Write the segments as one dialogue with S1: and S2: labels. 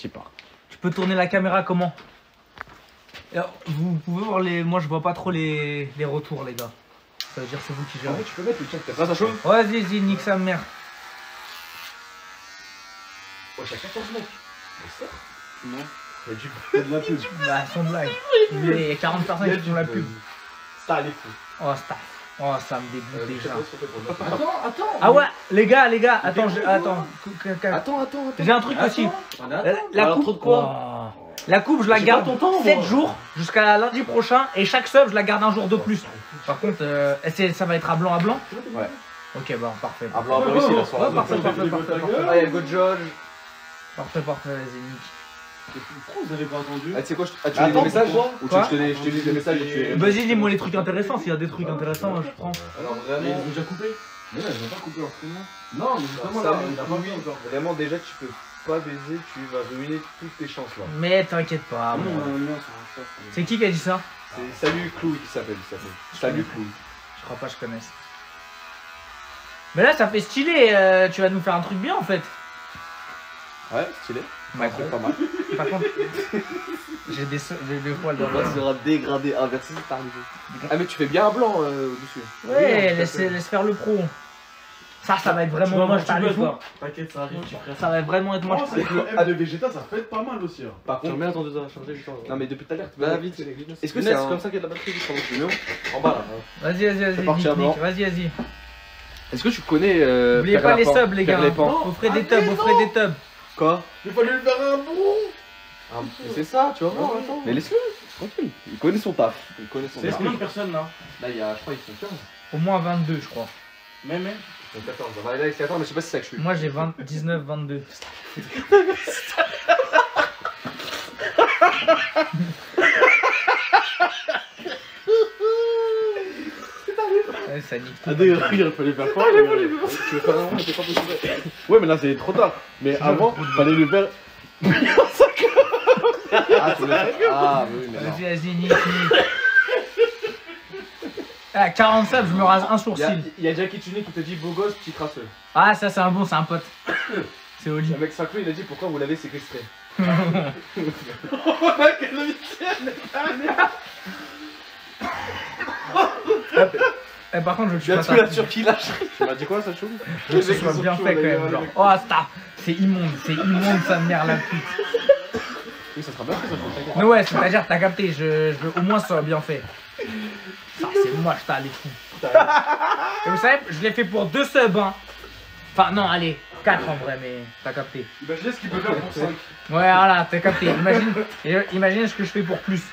S1: Je sais pas.
S2: Tu peux tourner la caméra comment? Alors, vous pouvez voir les... Moi je vois pas trop les retours les gars. Ça veut dire c'est vous qui gérez.
S1: Tu peux mettre le chat, t'as pas ça chaud?
S2: Ouais, vas-y, nique sa mère.
S1: Ouais, t'as 14 mecs. Mais ça? Non.
S3: Il y a de la pub.
S2: Bah, sans blague. Il y a 40 personnes qui font la pub.
S1: Ça, elle est fou.
S2: Oh, staff. Oh, ça me dégoûte déjà.
S3: Attends.
S2: Ah ouais, les gars, attends, attends.
S1: Attends.
S2: J'ai un truc aussi. La
S1: Alors,
S2: coupe,
S1: trop de quoi?
S2: oh. La coupe, je la
S3: J'ai
S2: garde
S3: pas ton temps,
S2: 7
S3: moi.
S2: jours jusqu'à lundi prochain et chaque sub, je la garde un jour de plus. Par contre, ça va être à blanc à blanc.
S1: Ouais.
S2: Ok, bon, parfait.
S1: Ah, blanc, ici, la soirée.
S2: Ouais, parfait.
S1: Ah, il y a Go George.
S2: Parfait, vas-y, nique.
S3: Pourquoi vous avez pas attendu?
S1: Ah, tu sais quoi, tu lis des messages? Ou tu veux que je te lise des messages et tu...
S2: Vas-y, dis-moi les trucs intéressants. S'il y a des trucs intéressants, je prends.
S1: Alors,
S3: Ils
S1: vraiment...
S3: ont déjà coupé?
S1: Mais là, je vais pas couper en ce moment.
S3: Non, mais justement,
S1: Ça,
S3: là, il a pas
S1: oui,
S3: vu encore.
S1: vraiment, déjà, tu peux pas baiser, tu vas ruiner toutes tes chances, là.
S2: Mais t'inquiète pas.
S3: Ah non,
S2: moi.
S3: non, c'est un chat.
S2: C'est qui a dit ça?
S1: C'est Salut Clouy qui s'appelle, Salut Clouy.
S2: Je crois pas que je connaisse. Mais là, ça fait stylé. Tu vas nous faire un truc bien en fait.
S1: Ouais, stylé.
S2: Ouais,
S1: C'est pas mal.
S2: Par contre, j'ai des poils dans
S1: Là, tu seras dégradé, inversé, c'est arrivé. Ah, mais tu fais bien un blanc au-dessus.
S2: Ouais, laisse faire le pro. Ça va être vraiment moche, t'as les fous.
S3: T'inquiète, ça arrive, petit frère.
S2: Ça va vraiment être moche.
S3: Oh, c'est que le M de Vegeta, ça peut être pas mal aussi.
S1: Par contre,
S4: Remets ton 2 heures à charger du temps.
S1: non, mais depuis tout à l'heure,
S4: Bah vite,
S1: Est-ce que c'est
S4: comme ça qu'il y a de la batterie juste pendant que je mets en bas là.
S2: Vas-y,
S1: C'est parti,
S2: nique,
S1: avant.
S2: vas-y.
S1: Est-ce que tu connais
S2: N'oubliez pas les subs, les gars.
S1: Perlepan.
S2: Offrez des tubs,
S1: Quoi?
S3: Il fallait lui faire un bon.
S1: Ah, mais c'est ça, tu vas voir, attends. Mais laisse-le, tranquille. Il connaît son taf. Il connaît son
S3: C'est
S1: taf.
S3: combien de personnes là?
S1: Là, il y a, je crois, ils sont 15.
S2: Au moins 22, je crois.
S3: Même.
S1: Ils sont 14. Bah, là, c'est 14, mais je sais pas si c'est ça que je suis.
S2: Moi, j'ai 19, 22. Ouais, ça nique tout.
S3: Ah, d'ailleurs, il fallait faire quoi?
S1: Tu veux faire un rond, mais c'est pas possible.
S3: Ouais, mais là, c'est trop tard. Mais avant, il fallait lui faire.
S1: Ah, tu veux faire? Ah, oui, mais non.
S2: Vas-y, nique. Ah, 40 subs, je me rase un sourcil.
S1: Il y a Jackie Tuné qui te dit beau gosse, petit traceux.
S2: Ah, ça, c'est un bon, c'est un pote. C'est Oli.
S1: Le mec Saclou, il a dit pourquoi vous l'avez séquestré.
S2: Par contre, je
S1: Tu
S2: suis
S1: as
S2: pas
S1: tout la Turquie lâche.
S4: Tu m'as dit quoi ça chou?
S2: Je veux que ce soit bien fait quand même. Genre, oh, c'est immonde sa mère la pute.
S4: Oui, ça sera bien fait ça.
S2: Mais ouais, c'est-à-dire, t'as capté, je veux au moins que ça soit bien fait. Ça, c'est moche, t'as les fous. Et vous savez, je l'ai fait pour 2 subs, hein. Enfin, non, allez, 4 en vrai, mais t'as capté.
S3: Imaginez ce qu'il peut faire pour 5.
S2: Ouais, voilà, t'as capté. Imagine ce que je fais pour plus.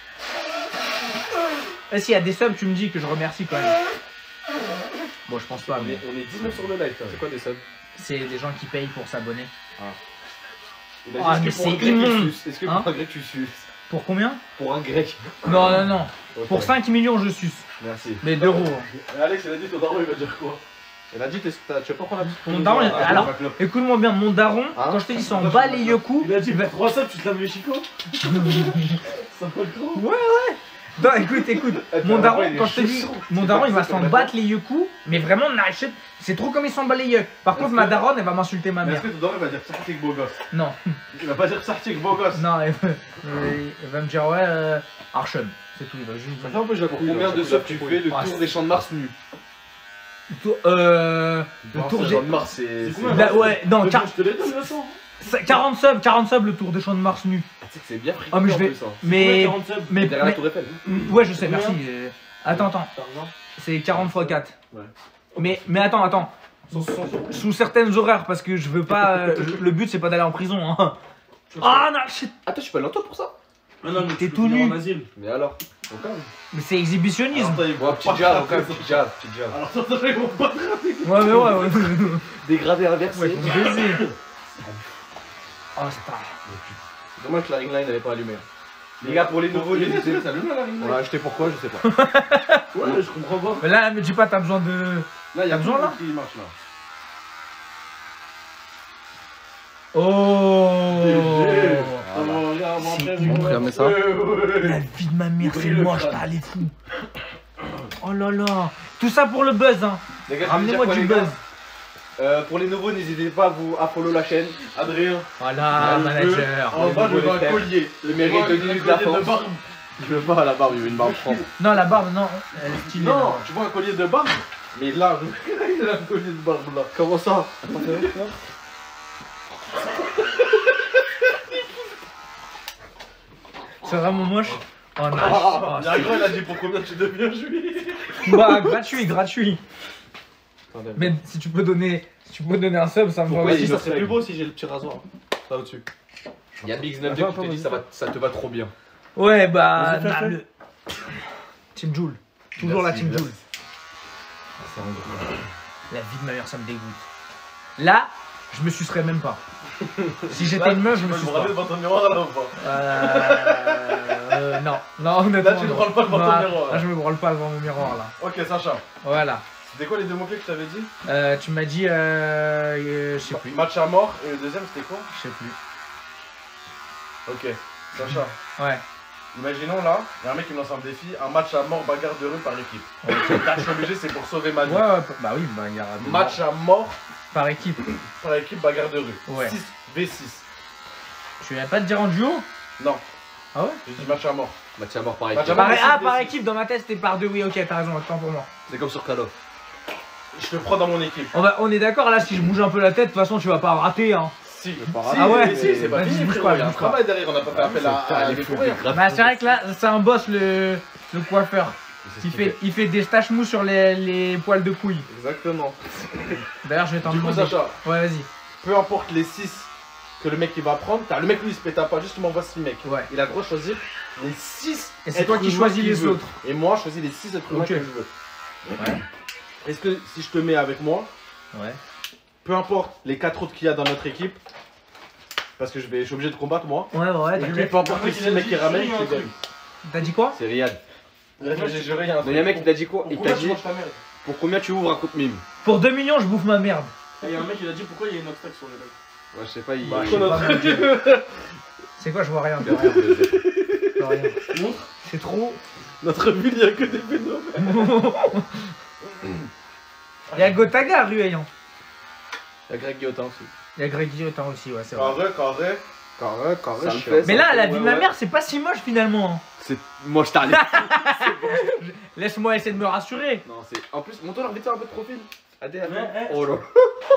S2: Et s'il y a des subs, tu me dis que je remercie quand même. Bon, je pense pas, mais
S1: On est 19 sur le live.
S4: C'est quoi des subs?
S2: c'est des gens qui payent pour s'abonner.
S1: Il a dit,
S2: Ah,
S1: est-ce que
S2: mais
S1: pour
S2: c'est
S1: un grec,
S2: immonde.
S1: tu suces? Est-ce que
S2: Hein
S1: pour un grec tu suces?
S2: Pour combien?
S1: Pour un grec.
S2: Non.
S1: Ok.
S2: Pour 5 millions, je suce.
S1: Merci.
S2: Mais d'euros.
S3: Et Alex, il a dit ton daron, il va dire quoi?
S4: Elle a dit tu vas pas prendre la petite.
S2: Mon daron, alors, écoute-moi bien, mon daron,
S4: Hein
S2: quand je te dis s'en bat les yoku.
S3: Il a dit 3 subs, tu te laves les chicots? Ça va le grand?
S2: Non, écoute, mon daron, quand je te dis, mon daron, il va s'en
S1: battre.
S2: battre les yoku, mais vraiment, n'achète, c'est trop comme il s'en bat les yeux. Par contre, ma daronne, elle va m'insulter ma
S3: Mais
S2: mère.
S3: est-ce que ton daron, il va dire Sartik beau gosse?
S2: Non,
S3: Il va pas dire Sartik beau gosse.
S2: non, elle va me dire, ouais, Archon, c'est tout, il va juste me
S4: Ça fait
S2: dire.
S4: un peu Jacques.
S1: Combien de subs tu fais le
S2: Ah,
S1: tour des champs de Mars nu?
S2: Le tour
S1: des
S2: des...
S1: champs de Mars, c'est.
S2: Là, ouais, non,
S3: Je te l'ai donné, Vincent.
S2: 40 subs, le tour des champs de Mars nu.
S1: Tu sais que c'est bien pris.
S2: Oh, mais je vais- Mais,
S3: 40 subs.
S2: mais,
S1: Derrière la Tour Eiffel.
S2: ouais, je sais, merci. Attends, c'est 40 x 4.
S3: Ouais.
S2: Mais attends.
S3: 160 euros.
S2: Sous certaines horaires, parce que je veux pas. Le but, c'est pas d'aller en prison, hein. Ah non, shit.
S1: Attends, tu peux aller en toi pour ça?
S3: Non, non, mais
S2: T'es
S3: tu peux
S2: tout
S3: venir
S2: nu.
S3: en asile.
S1: Mais alors? Au calme.
S2: Mais c'est exhibitionnisme.
S3: Alors, toi, ils vont
S1: Ouais, petit
S3: pas
S1: jab, au
S3: faire
S1: calme,
S3: ça.
S1: petit jab, petit jab.
S3: Alors, toi, ils vont pas faire
S2: Ouais, mais ouais.
S1: Dégradé inversé.
S2: Ouais, faut me baiser. Oh, star.
S4: C'est dommage que la ring line elle est pas allumée.
S1: Les gars, pour les nouveaux,
S3: Il est
S1: n'hésitez
S3: ça allume là, la ring
S4: On
S3: light.
S4: l'a acheté pourquoi je sais pas.
S3: Ouais, je comprends pas.
S2: Mais là, me dis pas, t'as besoin de.
S3: Là, il y a
S2: T'as besoin, là
S3: qui marche là.
S2: Oh.
S3: Ah bon, regarde, mon
S2: C'est
S3: frère,
S2: bon.
S3: il
S4: Fermez ça.
S2: La vie de ma mère, c'est moche, t'as les fous. Oh là là. Tout ça pour le buzz, hein.
S1: Les gars,
S2: Ramenez-moi du buzz.
S4: Pour les nouveaux, n'hésitez pas à follow la chaîne.
S3: Adrien.
S2: Voilà, manager.
S3: En bas, je veux un collier.
S4: Il mérite de minutes d'avance.
S3: barbe.
S4: Je veux pas la barbe, il veut une barbe franche.
S2: Non, la barbe, non. Elle est stylée.
S3: Non,
S2: là.
S3: tu vois un collier de barbe. Mais là, il a un collier de barbe là.
S4: Comment ça?
S2: C'est vraiment moche. Oh, nice.
S3: Ah,
S2: Oh,
S3: il y a un gars, il a dit pour combien tu deviens juif.
S2: bah, gratuit. Mais si tu peux donner un sub, ça me va
S4: Pourquoi
S2: aussi.
S3: Vas-y, ça
S4: notre
S3: serait
S4: règle.
S3: plus beau si j'ai le petit rasoir. Là au-dessus.
S4: Il y a Big 92 qui te dit ça te va trop bien.
S2: Ouais, bah,
S3: Vas-y, fais,
S2: le... Team Joule. Toujours la Team Joule. La vie de ma mère, ça me dégoûte. Là, je me sucerais même pas. Si j'étais une meuf, je me
S3: Tu peux
S2: sucerais
S3: me
S2: pas.
S3: devant ton miroir là ou pas?
S2: Non, honnêtement.
S3: Là, tu ne branles pas devant ton
S2: non,
S3: miroir.
S2: Là, je me branle pas devant mon miroir, là.
S3: Ok, Sacha.
S2: Voilà.
S3: C'était quoi les deux mots-clés que je t'avais dit?
S2: Tu m'as dit, je sais plus.
S3: Match à mort et le deuxième c'était quoi?
S2: Je sais plus.
S3: Ok, Sacha.
S2: Ouais.
S3: Imaginons là, il y a un mec qui me lance un défi, un match à mort bagarre de rue par équipe. Là je suis obligé, c'est pour sauver ma vie.
S2: Ouais, bah oui, bah il y aura deux
S3: Match à mort
S2: par équipe.
S3: par équipe bagarre de rue.
S2: Ouais.
S3: 6 V6.
S2: Tu viens pas te dire en duo?
S3: Non,
S2: Ah ouais?
S3: j'ai dit match à mort.
S4: Match à mort par
S3: Match
S4: équipe.
S3: à mort.
S2: Par équipe, dans ma tête c'était par deux, oui, ok, t'as raison, attends pour moi.
S4: C'est comme sur Call of.
S3: Je te prends dans mon équipe.
S2: On est d'accord, là, si je bouge un peu la tête, de toute façon, tu vas pas rater, hein.
S3: Si.
S2: Ah ouais?
S3: Si, c'est pas
S2: Vas-y,
S3: fini,
S2: bouge
S3: frérot.
S2: pas,
S3: Il y a un
S2: bouge pas.
S3: travail derrière, on n'a pas fait appel à des courir.
S2: Bah, c'est vrai que là, c'est un boss, le coiffeur. Il fait des staches mous sur les poils de couilles.
S3: Exactement.
S2: D'ailleurs, je vais t'en
S3: Du coup,
S2: demander.
S3: Sacha,
S2: Ouais, vas-y.
S3: peu importe les 6 que le mec il va prendre, le mec lui il se péta pas, juste il m'envoie 6 mecs.
S2: Ouais.
S3: Il a le droit de choisir les 6
S2: Et c'est toi qui choisis les autres.
S3: Et moi je choisis les 6 êtres humains
S2: Ok.
S3: que je veux.
S2: Ouais.
S3: Est-ce que si je te mets avec moi,
S2: Ouais.
S3: peu importe les 4 autres qu'il y a dans notre équipe, parce que je suis obligé de combattre moi,
S2: Ouais,
S3: et lui
S2: t'inquiète.
S3: peu importe les 6 mecs qu'il ramène, je te donne.
S2: T'as dit quoi?
S4: C'est Riyad.
S3: J'ai juré, il y a un
S4: Mais il y a un mec qui t'a dit quoi? Il t'a dit
S3: mange ta merde.
S4: pour combien tu ouvres un compte mime?
S2: Pour 2 millions, je bouffe ma merde.
S3: Il y a un mec qui a dit pourquoi il y a une obstacle sur les mecs.
S4: Ouais, je sais pas, il.
S2: Bah,
S3: je sais pas,
S2: mon Dieu. C'est quoi? Je vois rien. Je vois rien. Je vois rien.
S3: Montre.
S2: C'est trop.
S3: Notre ville, il y a que des phénomènes.
S2: Il y a Gotaga, Rueillan.
S3: Il y a Greg Guillotin aussi.
S2: Il y a Greg Guillotin aussi, ouais, c'est vrai.
S3: Carré.
S4: Ça me
S3: je
S4: fait,
S2: Mais
S4: ça
S2: là,
S4: me
S2: la
S4: fait,
S2: vie de
S4: ouais,
S2: ma
S4: ouais.
S2: mère, c'est pas si moche finalement.
S4: C'est. Moi je t'arrive.
S2: Laisse-moi essayer de me rassurer.
S4: Non, c'est. En plus, montre leur vite un peu de profil. Adé,
S3: Ouais,
S4: Oh là.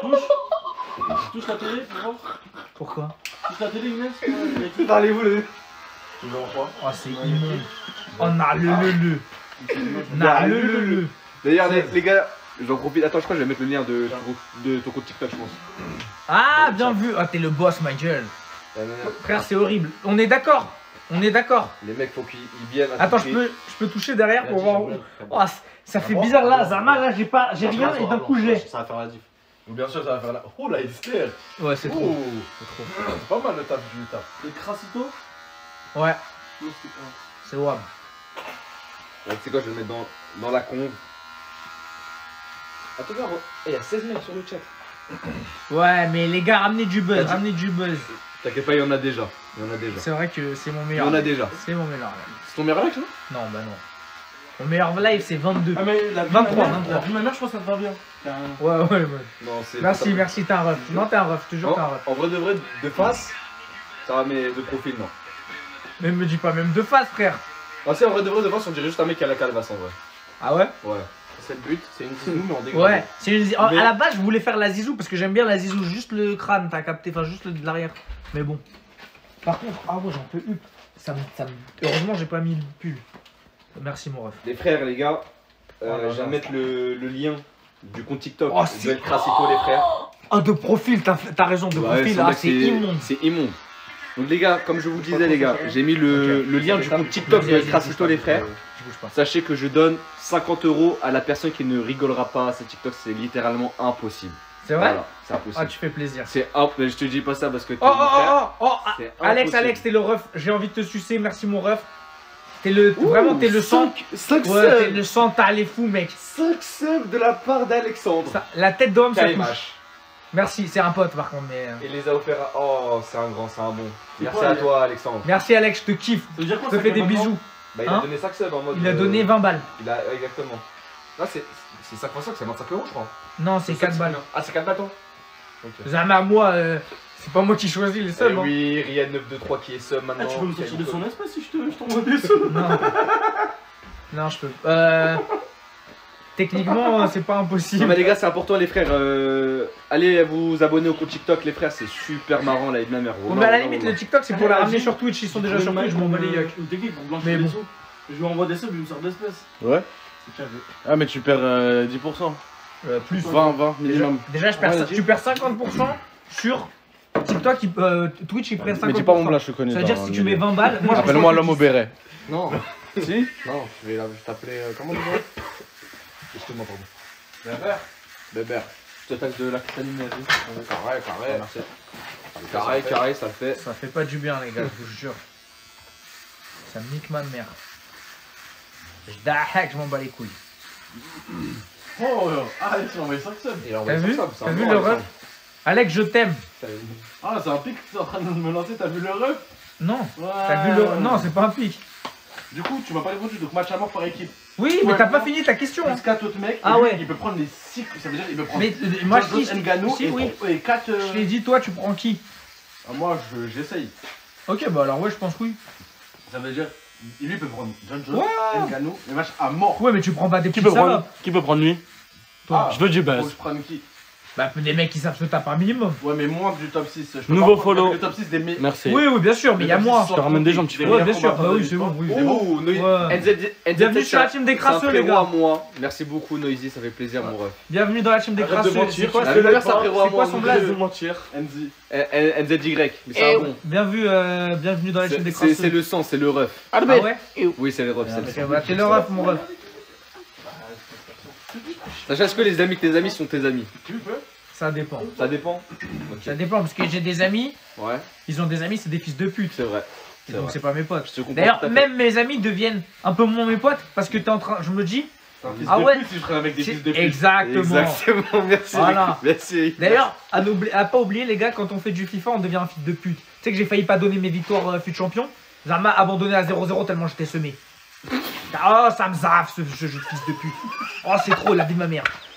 S3: Touche la télé, tu vois.
S2: Pourquoi?
S3: Touche la télé, Inès.
S4: Parlez-vous le.
S3: Tu veux en quoi?
S2: Oh, c'est immonde. Oh, na le. Na le.
S4: D'ailleurs, les gars, j'en profite. Attends, je crois que je vais mettre le lien de ton compte TikTok, je pense.
S2: Ah, bien vu. Ah, t'es le boss, ma gueule. Frère, c'est horrible. On est d'accord. On est d'accord.
S4: Les mecs, faut qu'ils viennent.
S2: Attends, je peux toucher derrière pour voir où. Oh, ça fait bizarre là. Zama, là, j'ai rien et d'un coup, j'ai.
S3: Ça va faire la diff. Bien sûr, ça va faire la. Oh, la Esther.
S2: Ouais, c'est trop.
S3: C'est pas mal le taf du taf. Le Crassito.
S2: Ouais, c'est WAM.
S4: Tu sais quoi, je vais le mettre dans la conve. Attends, regarde, il y a 16 mecs sur le chat.
S2: Ouais, mais les gars, ramenez du buzz,
S4: T'as dit-
S2: ramenez du buzz.
S4: T'inquiète pas, il y en a déjà.
S2: C'est vrai que c'est mon
S4: Il y
S2: meilleur.
S4: en a déjà.
S2: C'est mon meilleur live.
S3: C'est ton meilleur live, ça?
S2: Non, bah non. Mon meilleur live, c'est 22.
S3: Ah, mais la vie
S2: 23,
S3: de ma mère,
S2: 23.
S3: La vie de ma mère, je pense que ça te va bien.
S2: Ouais.
S4: Non, c'est.
S2: Merci, t'es un ref. Non, t'es un ref, toujours t'es un ref.
S4: En vrai de vrai, de face, ça va, mais de profil, non.
S2: Mais me dis pas même de face, frère.
S4: Ah, si, en vrai de face, on dirait juste un mec qui a la calvasse en vrai.
S2: Ah ouais?
S4: Ouais.
S3: C'est le but, c'est une zizou, mais en dégradé.
S2: Ouais. À la base, je voulais faire la zizou parce que j'aime bien la zizou, juste le crâne, t'as capté, enfin juste de l'arrière. Mais bon. Par contre, ah ouais, j'en peux up. Heureusement, j'ai pas mis le pull. Merci, mon ref.
S4: Les frères, les gars,
S2: Oh là
S4: je viens
S2: là.
S4: de mettre le lien du compte TikTok.
S2: Oh,
S4: de El Crassito, les frères.
S2: Ah, de profil, t'as raison, de
S4: Ouais,
S2: profil,
S4: c'est
S2: ah,
S4: vrai
S2: c'est
S4: que
S2: immonde.
S4: C'est immonde. Donc les gars, comme je vous disais les gars, j'ai mis le lien du compte TikTok de El Crassito, les frères.
S2: Je bouge pas.
S4: Sachez que je donne 50 € à la personne qui ne rigolera pas à ce TikTok, c'est littéralement impossible.
S2: C'est vrai?
S4: Voilà, c'est impossible.
S2: Ah, tu fais plaisir.
S4: C'est hop, mais je te dis pas ça parce que t'es
S2: Oh,
S4: mon frère. C'est
S2: Alex,
S4: impossible.
S2: t'es le ref. J'ai envie de te sucer, merci mon ref. Vraiment, t'es le sang.
S4: 5
S2: Ouais, t'es le sang, t'as les fous, mec.
S4: 5 subs de la part d'Alexandre.
S2: La tête d'homme, ça touche.
S4: KMH.
S2: Merci, c'est un pote par contre, mais.
S4: Il les a offerts à... Oh, c'est un grand, c'est un bon.
S3: C'est
S4: Merci
S3: quoi,
S4: à
S3: les-
S4: toi Alexandre.
S2: Merci Alex, je te kiffe.
S3: Ça veut dire quoi,
S2: Je te
S3: ça,
S2: fais des
S3: maintenant?
S2: bisous.
S4: Bah il
S2: Hein
S4: a donné 5 subs en mode...
S2: Il a donné 20 balles.
S4: Il a... Exactement.
S1: Là, c'est 5 x 5, c'est 25 €, je crois.
S2: Non, c'est 4 balles.
S1: Ah, c'est 4 bâtons. Ok.
S2: Jamais moi, c'est pas moi qui choisis les subs.
S4: Eh oui, Riyad 923 qui est sub maintenant.
S3: Ah, tu peux me sortir de son espace si je t'envoie des sous.
S2: Non. Non, je peux. Techniquement, c'est pas impossible.
S4: Non mais les gars, c'est important les frères. Allez vous abonner au compte TikTok les frères, c'est super marrant là, de ma mère.
S2: Bon, mais à la limite, le TikTok, c'est pour la ramener sur Twitch. Ils sont déjà sur Twitch, je m'en bats les yeux.
S3: Une technique pour
S2: Mais
S3: blanchir
S2: bon.
S3: les sous. Je lui envoie des subs, il me sort d'espèces.
S5: Ouais.
S3: C'est carré.
S5: Ah, mais tu perds 10%.
S2: Plus.
S5: 20 minimum.
S2: Déjà, tu perds 50% sur TikTok, Twitch, ils prennent 50%.
S5: Mais dis pas mon blague, je te connais.
S2: Ça veut dire que si tu mets 20 balles, moi je
S5: Appelle-moi l'homme au béret.
S1: Non,
S5: Si?
S1: non, je vais t'appeler. Comment déjà? Excuse-moi, pardon. Bébert.
S4: Je te taxe de la crétanine.
S1: Carré.
S4: Merci. Carré, ça le fait.
S2: Ça fait pas du bien, les gars, je vous jure. Ça me nique ma mère. Je dahak, je m'en bats les couilles.
S3: Oh, ah, ils ont envoyé 5 subs.
S2: T'as vu? T'as vu le ref? Alex, je t'aime.
S3: Ah, c'est un pic que tu es en train de me lancer, t'as vu le ref?
S2: Non.
S3: Ouais.
S2: T'as vu le. Non, c'est pas un pic.
S3: Du coup, tu m'as pas répondu, donc match à mort par équipe.
S2: Oui, mais t'as pas fini ta question.
S3: Plus 4 autres mecs.
S2: Ah
S3: et lui,
S2: ouais.
S3: Il peut prendre les 6. Ça veut dire qu'il peut prendre.
S2: Mais moi, je
S3: Josh Ngannou
S2: si, oui.
S3: et 4.
S2: Je t'ai dit, toi, tu prends qui?
S3: Moi, j'essaye.
S2: Ok, bah alors, ouais, je pense oui.
S3: Ça veut dire. Lui, il peut prendre John Jones,
S2: Ouais.
S3: Ngannou, et match à mort.
S2: Ouais, mais tu prends pas des
S5: Qui
S2: petits
S5: peut prendre,
S2: salopes.
S5: qui peut prendre lui?
S2: Toi.
S5: Je veux du
S3: Faut
S5: buzz.
S3: que je prenne qui?
S2: Bah, des mecs qui savent se taper un minimum.
S3: Ouais, mais moins du top 6. Je peux
S5: Nouveau
S3: pas prendre
S5: follow.
S3: Le top 6 des mecs.
S5: Merci.
S2: Oui, oui, bien sûr, mais il y a moi.
S5: Je te ramène des gens, petit frère.
S2: Ouais, bien sûr, bah oui, c'est bon, oui.
S4: Oh,
S2: Ouais.
S4: NZ,
S2: Bienvenue sur la team des crasseux, les gars.
S4: moi. Merci beaucoup Noisy, ça fait plaisir mon ref.
S2: Bienvenue dans la team des
S3: Arrête de
S2: crasseux.
S3: mentir.
S2: C'est quoi
S4: La
S2: ce
S4: meilleure, ça frérot à
S2: c'est quoi
S4: moi.
S2: son blaze
S5: de mentir.
S3: Enzi.
S4: NZY, mais c'est
S2: Eh
S4: un bon.
S2: bienvenue dans la team des crasseux.
S4: C'est le sang, c'est le ref.
S2: Ah ouais?
S4: Oui, c'est le ref, c'est le sang.
S2: Ok, bah t'es le ref, mon ref.
S4: Sache que les amis de tes amis sont tes amis.
S3: Tu peux?
S2: Ça dépend.
S4: Ça dépend.
S2: Ça dépend, parce que j'ai des amis,
S4: Ouais,
S2: ils ont des amis, c'est des fils de pute.
S4: c'est vrai.
S2: Et donc c'est pas mes potes.
S4: Je te comprends
S2: D'ailleurs,
S4: tout à fait.
S2: même mes amis deviennent un peu moins mes potes parce que t'es en train. Je me dis.
S3: Un fils
S2: Ah
S3: de
S2: ouais.
S3: pute si je serais avec des fils de pute.
S2: Exactement.
S4: Exactement, merci.
S2: Voilà.
S4: Merci.
S2: D'ailleurs, à pas oublier, les gars, quand on fait du FIFA, on devient un fils de pute. Tu sais que j'ai failli pas donner mes victoires fut champion. Ça m'a abandonné à 0-0 tellement j'étais semé. Oh, ça me zaffe ce jeu de fils de pute. Oh, c'est trop la vie de ma mère.